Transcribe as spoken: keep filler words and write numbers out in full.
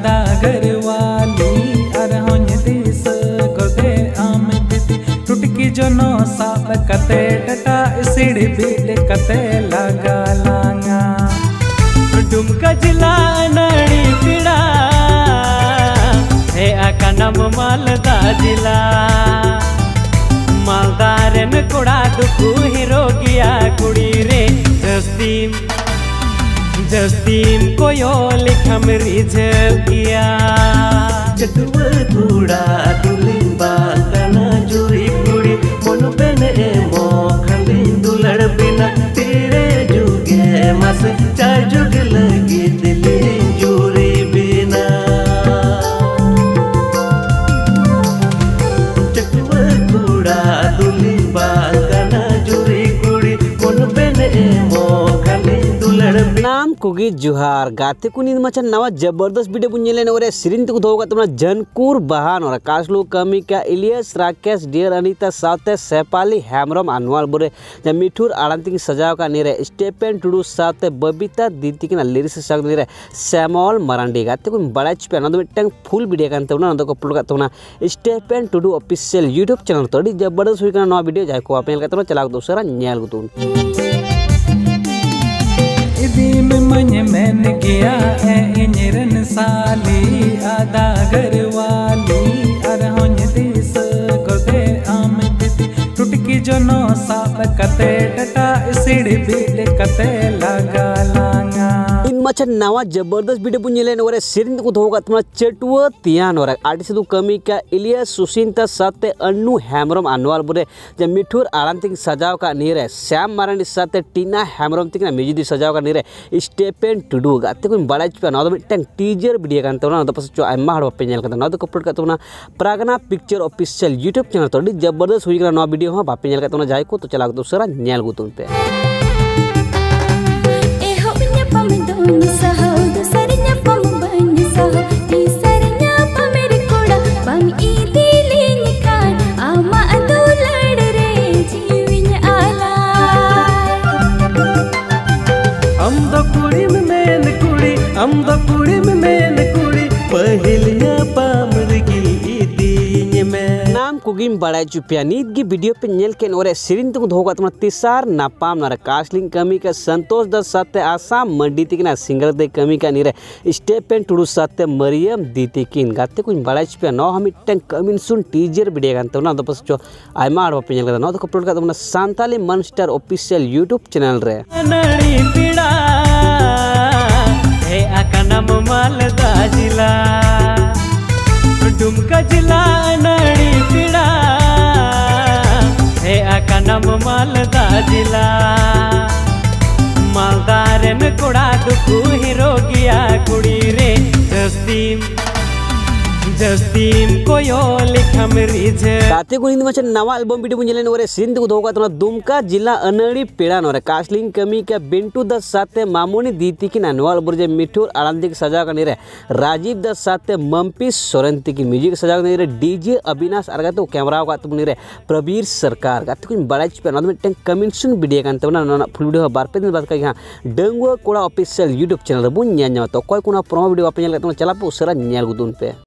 आदा घरवाली अरहों दिस गोदे आम दीदी टुटकी जोनो साप कते टटा सिड़ बिल कते लगा लांगा डुमका जिला नड़ी पिड़ा हे अकनम मालदा जिला मालदारन कोड़ा दुखु हिरो गया कुड़ी रे जस्तीम जस्तीम को यो लिखम रिझल गया चटुआ कूड़ा दुलिन बागना जुरी कुड़ी मोनु बेने मो खली दुलड़ बिना तेरे जुगे मस चार जुग लगी दिली जुरी बिना चटुआ कूड़ा दुलिन बागना जुरी कुड़ी मोनु बेने मो खली दुलड़ नाम कुगी जुहार गाते को नींद मचा नवा जबरदस्त वीडियो बुंजले ने सिरिन को धोगा तुमना जनकूर बहान और कासलो कमी का इलियस राकेश डियर अनीता साथे सेपाली हैमरम अनवाल बोरे जब मिठुर आड़ंती सजाव का नेरे स्टेपन टुडू साथे बबीता दीदी के लिरिक्स सग नेरे सैमोल मरांडी गाते को बड़ा चुपे ना मिटंग फुल वीडियो कांते उना नंदो को अपलोड करते उना स्टेपन टुडू ऑफिशियल यूट्यूब चैनल तोड़ी जबरदस्त हुई का नवा वीडियो जाय को आपन करते चला दूसरा न्याल गुतुन मन मैन गया है इंजरन साली आदा घरवाली अरहों दिस गोदे आम दीदी टुटकी जोनो साप कते टटा सिड़ बिल कते लगा लांगा मचा नवा जबरदस्त वीडियो बुंजले ने सिरिन को धोगा तुमना चटुआ तियान और आर्टिस्ट दु कमी का इलियस सुसिंता साथे अन्नू हैमरम अनवाल बोरे जब मिठुर आड़ंती सजाव का नीरे श्याम मारांडी साथे टीना हैमरम तिकना म्यूजिक सजाव का नीरे स्टेपन टुडू गाते को बड़ा चुपे ना मिटंग टीजर वीडियो कांते उना दो पसचो आयमा हड़ पे नेल कांते ना दो अपलोड काते उना प्रागना पिक्चर ऑफिशियल यूट्यूब चैनल तोड़ी जबरदस्त हुई ना वीडियो हो बापे नेल काते उना जाय को तो चला दूसरा नेल गुतुन पे हम द कुड़ी में मैन कुड़ी पहलिया पामर की दीन में नाम कुगिम बड़ा चुपिया नीत की वीडियो पे नेल के नोरे सिरिन तो धोगा तुम तिसार नापाम नर कास्लिंग कमी का संतोष दत्त साथे आसाम मंडी तिकना सिंगर दे कमी का नीरे स्टेपन टुडू साथे मरियम दीती किन गाते कुछ बड़ा चुपिया नो हम टंग कमिन सुन टीजर वीडियो कांते ना दो पसचो आयमा आड़ पे नेल का ना तो अपलोड का तुम Santali monster official YouTube channel रे नड़ी पिड़ा हे अकनम मालदा जिला डुमका जिला नड़ी पिड़ा हे अकनम मालदा जिला मालदारन कोड़ा दुखु हिरो गया कुड़ी रे जस्तीम जस्तीम को यो लिखम रिझल गाते को नींद मचा नवा एल्बम वीडियो बुंजले ने सिरिन को धोगा तुमना दुमका जिला अनड़ी पेड़ा नोरे कास्लिंग कमी का बिंटू दत्त साथे मामोनी दीती की अनवाल बुरजे मिठुर आनंदी की सजा का नीरे राजीव दत्त साथे मम्पी सोरंती की म्यूजिक सजा का नीरे डीजे अविनाश अरगा तो कैमरा का तुम नीरे प्रवीर सरकार गाते को बड़ा चुपे ना मिटंग कमिंग सुन वीडियो कांते ना फुल वीडियो बार पे दिन बाद का यहां डंगुआ कोड़ा ऑफिशियल यूट्यूब चैनल बुन न्या तो कोई कोना प्रोमो वीडियो आपन नेल का चला पे उसरा न्याल गुदुन पे।